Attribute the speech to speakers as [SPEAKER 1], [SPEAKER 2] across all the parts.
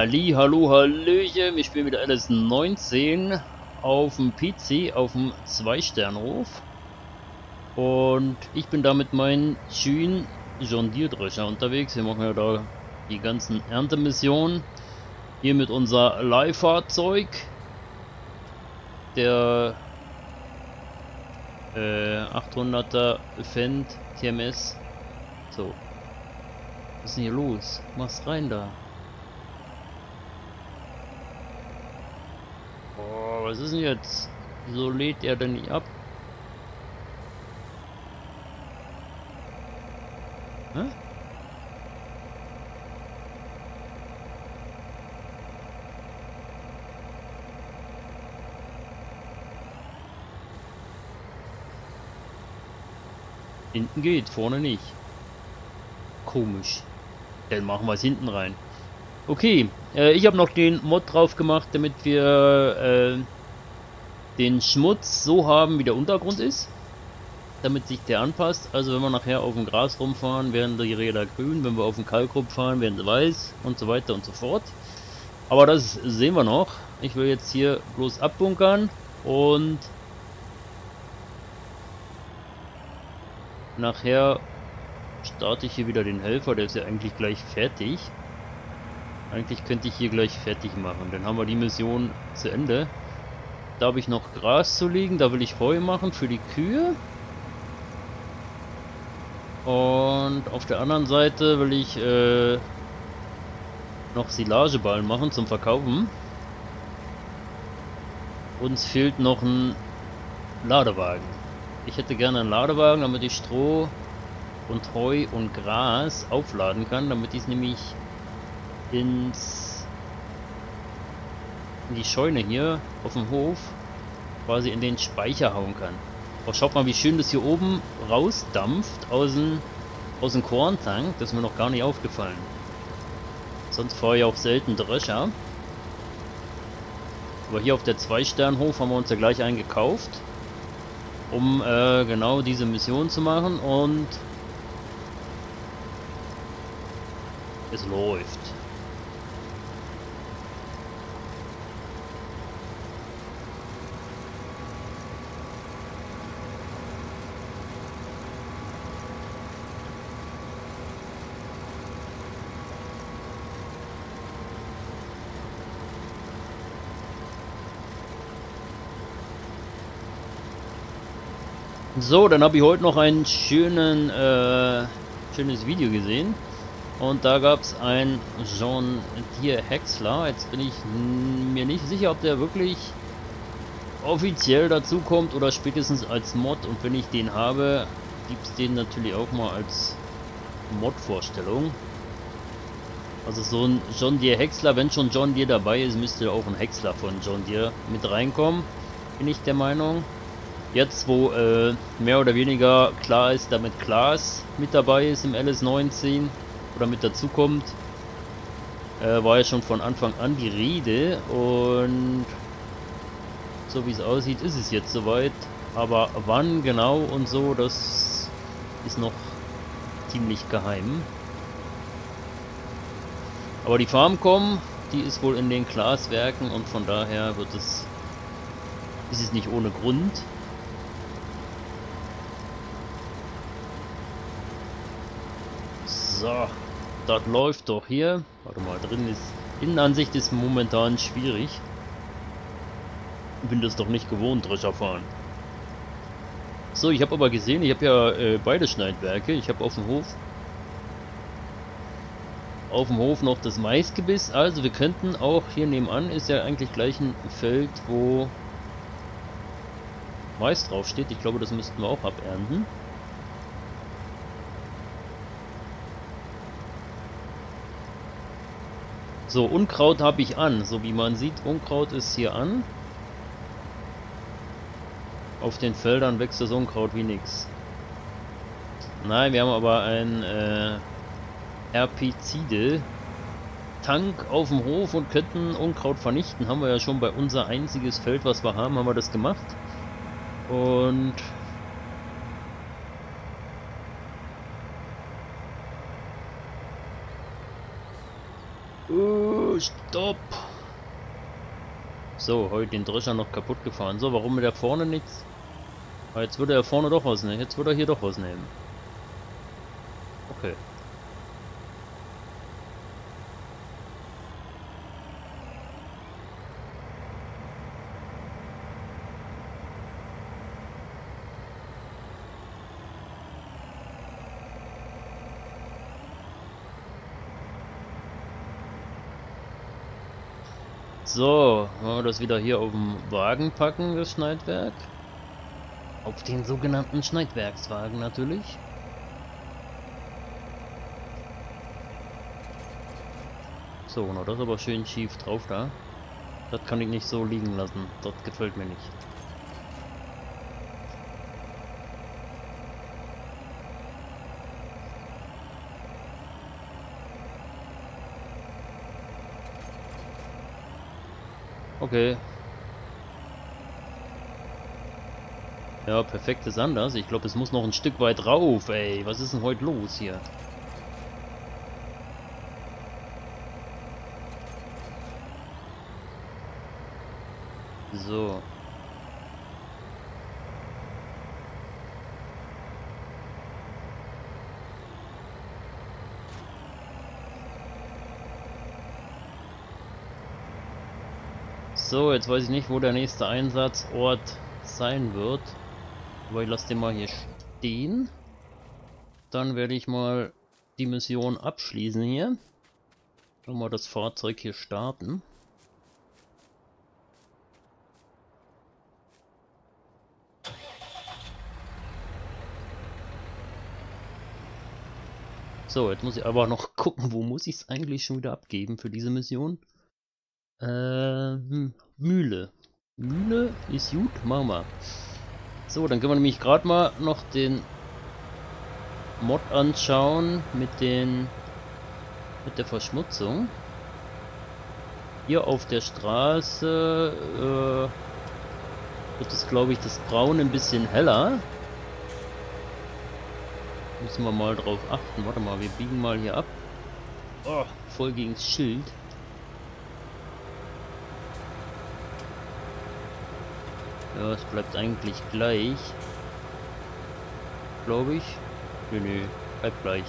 [SPEAKER 1] Halli, hallo, hallöchen, ich bin wieder LS19 auf dem PC, auf dem 2-Sternhof und ich bin da mit meinem schönen John Deere Drescher unterwegs. Wir machen ja da die ganzen Erntemissionen hier mit unser Leihfahrzeug, der 800er Fendt TMS. So, was ist denn hier los? Mach's rein da. Oh, was ist denn jetzt? Wieso lädt er denn nicht ab? Hä? Hinten geht, vorne nicht. Komisch. Dann machen wir es hinten rein. Okay, ich habe noch den Mod drauf gemacht, damit wir den Schmutz so haben, wie der Untergrund ist. Damit sich der anpasst. Also wenn wir nachher auf dem Gras rumfahren, werden die Räder grün. Wenn wir auf dem Kalkrupp fahren, werden sie weiß und so weiter und so fort. Aber das sehen wir noch. Ich will jetzt hier bloß abbunkern und nachher starte ich hier wieder den Helfer. Der ist ja eigentlich gleich fertig. Eigentlich könnte ich hier gleich fertig machen. Dann haben wir die Mission zu Ende. Da habe ich noch Gras zu liegen. Da will ich Heu machen für die Kühe. Und auf der anderen Seite will ich noch Silageballen machen zum Verkaufen. Uns fehlt noch ein Ladewagen. Ich hätte gerne einen Ladewagen, damit ich Stroh und Heu und Gras aufladen kann, damit ich es nämlich in die Scheune hier auf dem Hof quasi in den Speicher hauen kann. Oh, schaut mal, wie schön das hier oben rausdampft aus dem Korntank. Das ist mir noch gar nicht aufgefallen. Sonst fahre ich auch selten Drescher. Aber hier auf der 2-Sternhof haben wir uns ja gleich einen gekauft, um genau diese Mission zu machen, und es läuft. So, dann habe ich heute noch ein schönes Video gesehen. Und da gab es ein John Deere Häcksler. Jetzt bin ich mir nicht sicher, ob der wirklich offiziell dazu kommt oder spätestens als Mod. Und wenn ich den habe, gibt es den natürlich auch mal als Mod-Vorstellung. Also so ein John Deere Häcksler, wenn schon John Deere dabei ist, müsste auch ein Häcksler von John Deere mit reinkommen. Bin ich der Meinung. Jetzt, wo mehr oder weniger klar ist, damit Klaas mit dabei ist im LS19 oder mit dazu kommt, war ja schon von Anfang an die Rede, und so wie es aussieht, ist es jetzt soweit. Aber wann genau und so, das ist noch ziemlich geheim. Aber die Farmcom, die ist wohl in den Klaas-Werken, und von daher ist es nicht ohne Grund. So, das läuft doch hier. Warte mal, drin ist... Innenansicht ist momentan schwierig. Bin das doch nicht gewohnt, Drescher fahren. So, ich habe aber gesehen, ich habe ja beide Schneidwerke. Ich habe auf dem Hof noch das Maisgebiss. Also wir könnten auch hier nebenan, ist ja eigentlich gleich ein Feld, wo Mais draufsteht. Ich glaube, das müssten wir auch abernten. So, Unkraut habe ich an. So wie man sieht, Unkraut ist hier an. Auf den Feldern wächst das Unkraut wie nix. Nein, wir haben aber ein Herbizide-Tank auf dem Hof und könnten Unkraut vernichten. Haben wir ja schon bei unser einziges Feld, was wir haben wir das gemacht. Und stopp! So, heute den Drescher noch kaputt gefahren. So, warum mit der vorne nichts? Ah, jetzt würde er vorne doch was nehmen. Jetzt würde er hier doch was nehmen. Okay. So, wollen wir das wieder hier auf den Wagen packen, das Schneidwerk? Auf den sogenannten Schneidwerkswagen natürlich. So, na das ist aber schön schief drauf da. Das kann ich nicht so liegen lassen. Das gefällt mir nicht. Okay. Ja, perfekt ist anders. Ich glaube, es muss noch ein Stück weit rauf, ey. Was ist denn heute los hier? So. So, jetzt weiß ich nicht, wo der nächste Einsatzort sein wird. Aber ich lasse den mal hier stehen. Dann werde ich mal die Mission abschließen hier. Und mal das Fahrzeug hier starten. So, jetzt muss ich aber noch gucken, wo muss ich es eigentlich schon wieder abgeben für diese Mission? Mühle. Mühle ist gut, machen wir. So, dann können wir nämlich gerade mal noch den Mod anschauen mit der Verschmutzung. Hier auf der Straße wird es, glaube ich, das Braun ein bisschen heller. Müssen wir mal drauf achten. Warte mal, wir biegen mal hier ab. Oh, voll gegens Schild. Ja, es bleibt eigentlich gleich. Glaube ich. Nö, bleibt gleich.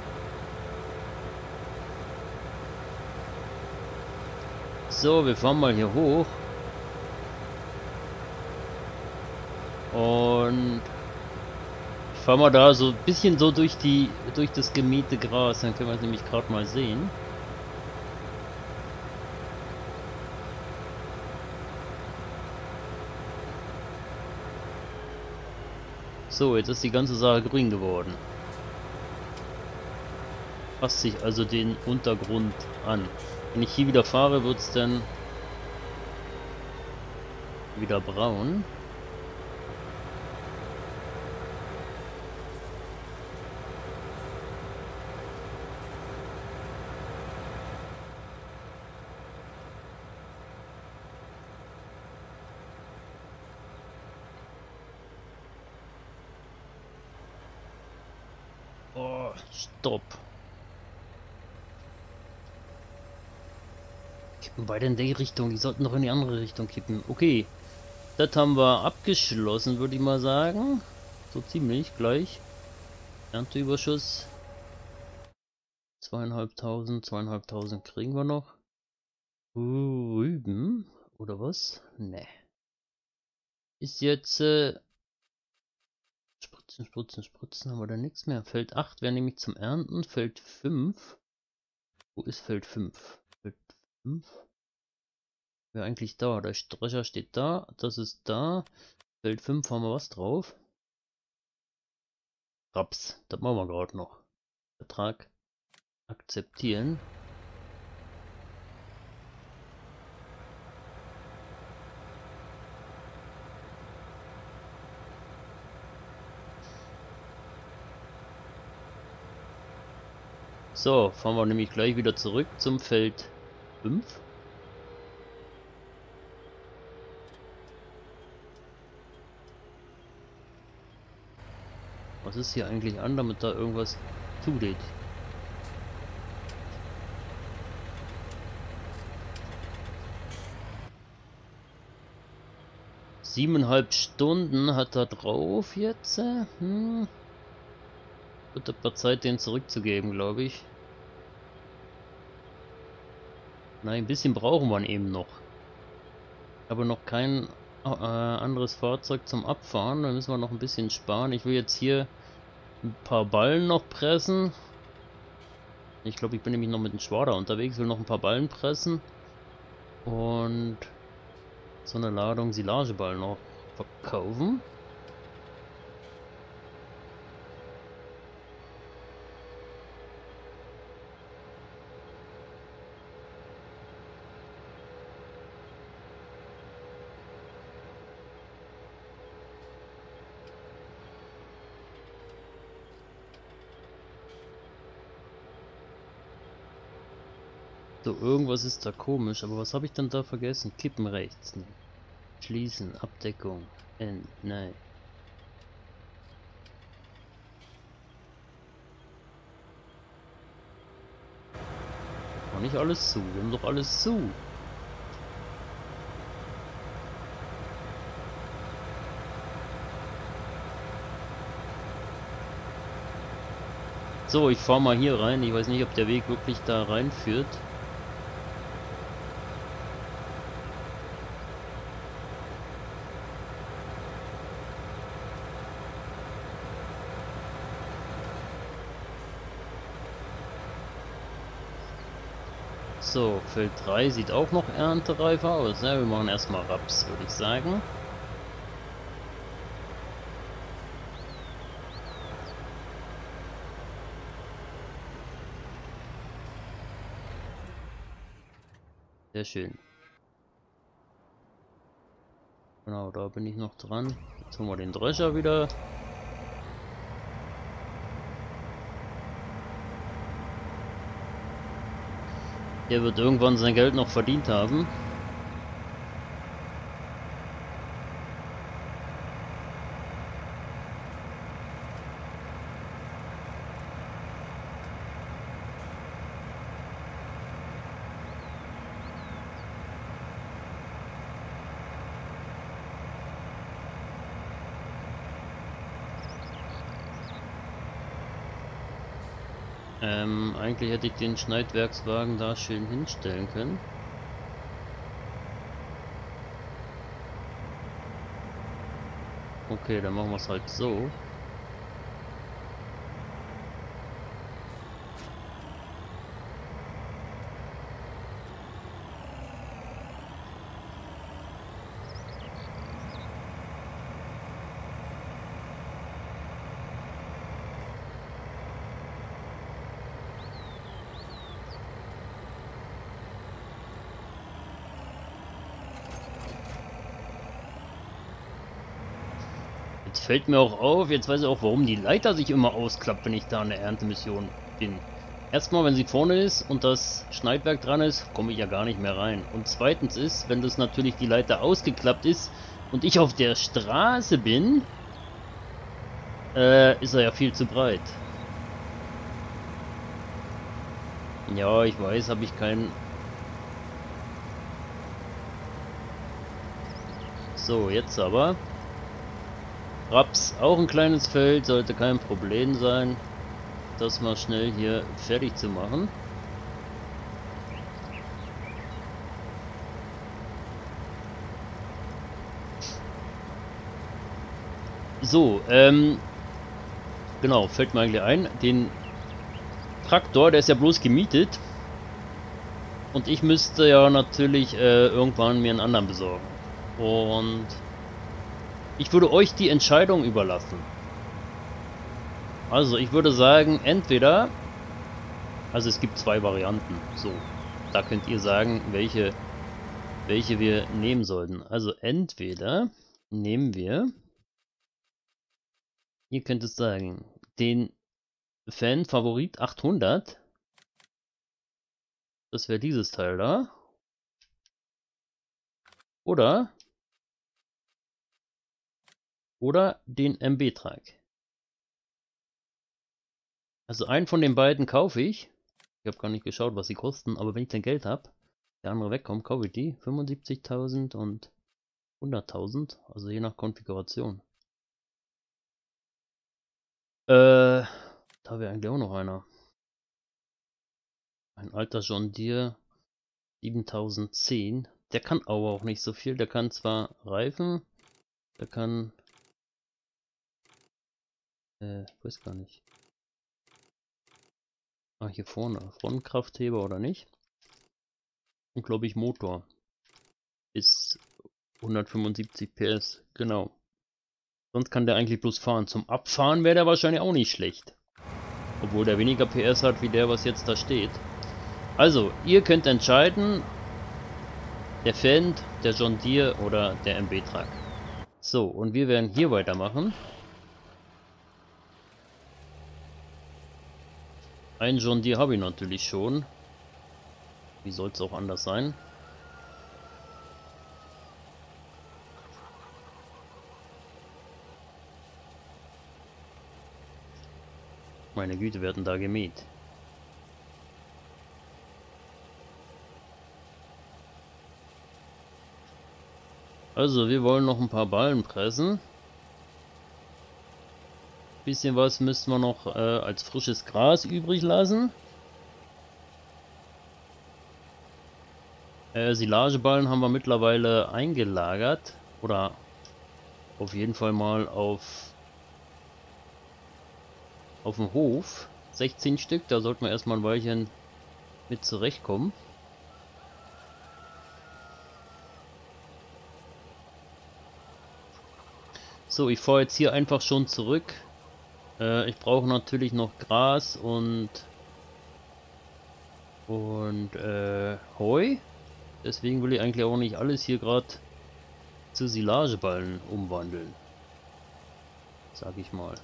[SPEAKER 1] So, wir fahren mal hier hoch. Und ich fahre mal da so ein bisschen so durch das gemähte Gras, dann können wir es nämlich gerade mal sehen. So, jetzt ist die ganze Sache grün geworden. Passt sich also den Untergrund an. Wenn ich hier wieder fahre, wird es dann wieder braun. Oh, stopp. Kippen beide in die Richtung. Die sollten doch in die andere Richtung kippen. Okay. Das haben wir abgeschlossen, würde ich mal sagen. So ziemlich gleich. Ernteüberschuss. 2.500 kriegen wir noch. Rüben. Oder was? Ne. Ist jetzt Spritzen haben wir da nichts mehr. Feld 8 wäre nämlich zum Ernten. Feld 5. Wo ist Feld 5? Feld 5? Wäre eigentlich da. Der Drescher steht da. Das ist da. Feld 5 haben wir was drauf. Raps. Das machen wir gerade noch. Vertrag akzeptieren. So, fahren wir nämlich gleich wieder zurück zum Feld 5. Was ist hier eigentlich an, damit da irgendwas zugeht? 7,5 Stunden hat er drauf jetzt. Wird aber Zeit, den zurückzugeben, glaube ich. Nein, ein bisschen brauchen wir ihn eben noch. Aber noch kein anderes Fahrzeug zum Abfahren. Da müssen wir noch ein bisschen sparen. Ich will jetzt hier ein paar Ballen noch pressen. Ich glaube, ich bin nämlich noch mit dem Schwader unterwegs. Will noch ein paar Ballen pressen. Und so eine Ladung Silageballen noch verkaufen. So, irgendwas ist da komisch, aber was habe ich denn da vergessen? Kippen rechts. Nee. Schließen, Abdeckung. Nein. War nicht alles zu. Wir haben doch alles zu. So, ich fahre mal hier rein. Ich weiß nicht, ob der Weg wirklich da reinführt. So, Feld 3 sieht auch noch erntereif aus. Ja, wir machen erstmal Raps, würde ich sagen. Sehr schön. Genau, da bin ich noch dran. Jetzt holen wir den Drescher wieder. Der wird irgendwann sein Geld noch verdient haben. Eigentlich hätte ich den Schneidwerkswagen da schön hinstellen können. Okay, dann machen wir es halt so. Jetzt fällt mir auch auf, jetzt weiß ich auch, warum die Leiter sich immer ausklappt, wenn ich da in der Erntemission bin. Erstmal, wenn sie vorne ist und das Schneidwerk dran ist, komme ich ja gar nicht mehr rein. Und zweitens ist, wenn das natürlich die Leiter ausgeklappt ist und ich auf der Straße bin, ist er ja viel zu breit. Ja, ich weiß, habe ich keinen... So, jetzt aber... Raps, auch ein kleines Feld, sollte kein Problem sein, das mal schnell hier fertig zu machen. So, genau, fällt mir eigentlich ein, den Traktor, der ist ja bloß gemietet und ich müsste ja natürlich irgendwann mir einen anderen besorgen. Und ich würde euch die Entscheidung überlassen. Also ich würde sagen, entweder, also es gibt zwei Varianten, so, da könnt ihr sagen, welche wir nehmen sollten. Also entweder nehmen wir, ihr könnt es sagen, den Fan-Favorit 800, das wäre dieses Teil da, oder den MB-Trag. Also einen von den beiden kaufe ich. Ich habe gar nicht geschaut, was sie kosten, aber wenn ich dann Geld habe, der andere wegkommt, kaufe ich die. 75.000 und 100.000, also je nach Konfiguration. Da wäre eigentlich auch noch einer. Ein alter John Deere 7010. Der kann aber auch nicht so viel. Der kann zwar Reifen, der kann... weiß gar nicht. Ah, hier vorne. Frontkraftheber oder nicht? Und glaube ich Motor. Ist 175 PS, genau. Sonst kann der eigentlich bloß fahren. Zum Abfahren wäre der wahrscheinlich auch nicht schlecht. Obwohl der weniger PS hat, wie der, was jetzt da steht. Also, ihr könnt entscheiden, der Fendt, der John Deere oder der MB-Truck. So, und wir werden hier weitermachen. Einen John Deere habe ich natürlich schon. Wie soll es auch anders sein? Meine Güte, wir hatten da gemäht. Also, wir wollen noch ein paar Ballen pressen. Bisschen was müssen wir noch als frisches Gras übrig lassen. Silageballen haben wir mittlerweile eingelagert. Oder auf jeden Fall mal auf dem Hof. 16 Stück, da sollten wir erstmal ein Weilchen mit zurechtkommen. So, ich fahre jetzt hier einfach schon zurück. Ich brauche natürlich noch Gras und Heu. Deswegen will ich eigentlich auch nicht alles hier gerade zu Silageballen umwandeln. Sag ich mal.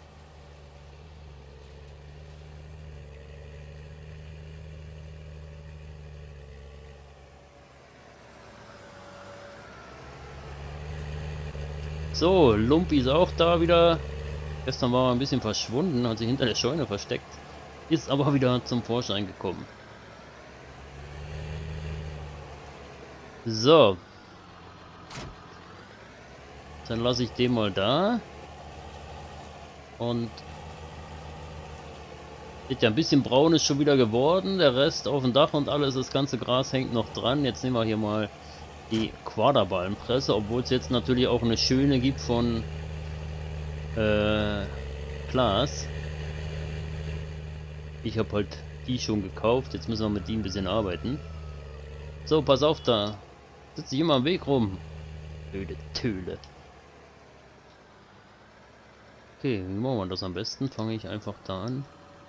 [SPEAKER 1] So, Lumpi ist auch da wieder. Gestern war er ein bisschen verschwunden, hat sich hinter der Scheune versteckt. Ist aber wieder zum Vorschein gekommen. So. Dann lasse ich den mal da. Und sieht ja ein bisschen braun ist schon wieder geworden. Der Rest auf dem Dach und alles, das ganze Gras hängt noch dran. Jetzt nehmen wir hier mal die Quaderballenpresse, obwohl es jetzt natürlich auch eine schöne gibt von Klaas. Ich habe halt die schon gekauft. Jetzt müssen wir mit die ein bisschen arbeiten. So, pass auf da. Sitzt immer am Weg rum. Blöde Töle. Okay, wie machen wir das am besten? Fange ich einfach da an.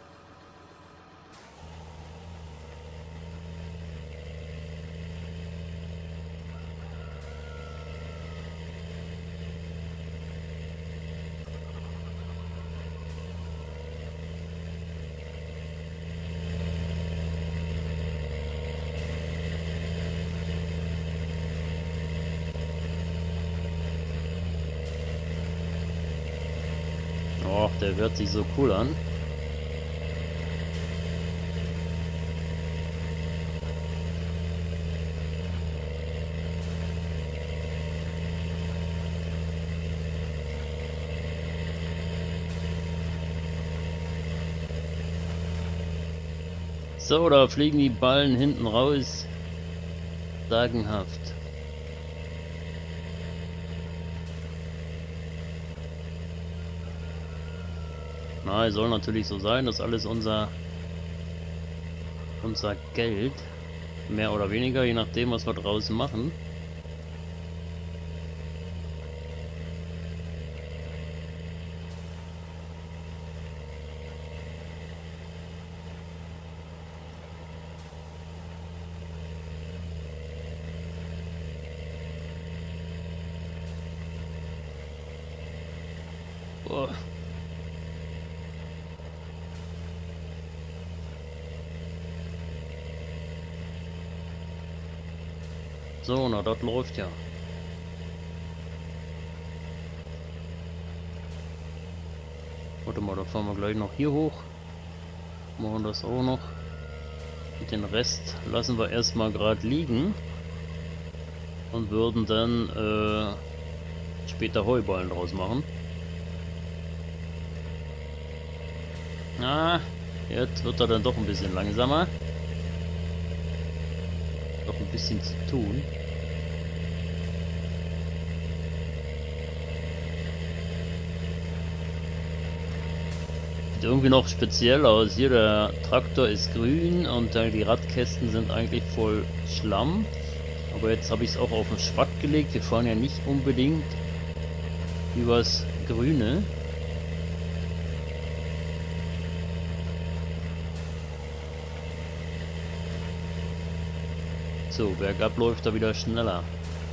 [SPEAKER 1] Och, der hört sich so cool an. So, da fliegen die Ballen hinten raus. Sagenhaft. Na, es soll natürlich so sein, dass alles unser Geld, mehr oder weniger, je nachdem, was wir draußen machen. Oh. So, na, das läuft ja. Warte mal, da fahren wir gleich noch hier hoch. Machen das auch noch. Und den Rest lassen wir erstmal gerade liegen. Und würden dann später Heuballen draus machen. Ah, jetzt wird er dann doch ein bisschen langsamer. Doch ein bisschen zu tun. Sieht irgendwie noch speziell aus. Hier der Traktor ist grün und die Radkästen sind eigentlich voll Schlamm. Aber jetzt habe ich es auch auf den Schwatt gelegt. Wir fahren ja nicht unbedingt übers Grüne. So, bergab läuft er wieder schneller.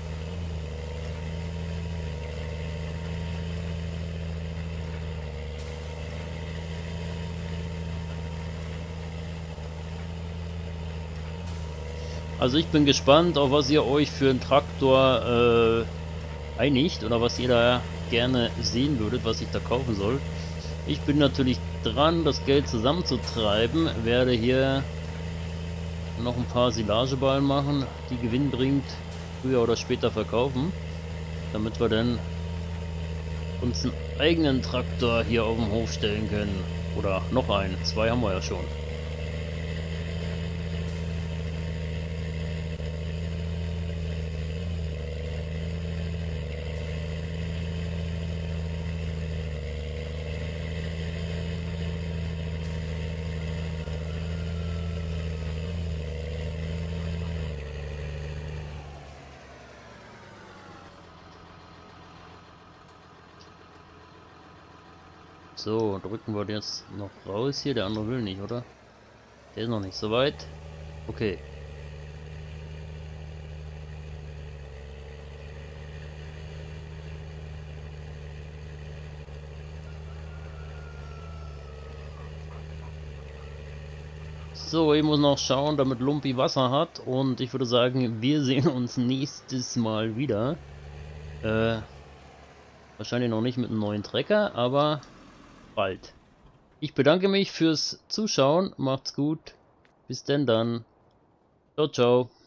[SPEAKER 1] Also ich bin gespannt, auf was ihr euch für einen Traktor einigt oder was ihr da gerne sehen würdet, was ich da kaufen soll. Ich bin natürlich dran, das Geld zusammenzutreiben, werde hier noch ein paar Silageballen machen, die Gewinn bringt, früher oder später verkaufen, damit wir dann uns einen eigenen Traktor hier auf dem Hof stellen können. Oder noch einen, zwei haben wir ja schon. So, drücken wir jetzt noch raus hier. Der andere will nicht, oder? Der ist noch nicht so weit. Okay. So, ich muss noch schauen, damit Lumpi Wasser hat. Und ich würde sagen, wir sehen uns nächstes Mal wieder. Wahrscheinlich noch nicht mit einem neuen Trecker, aber bald. Ich bedanke mich fürs Zuschauen. Macht's gut. Bis denn dann. Ciao, ciao.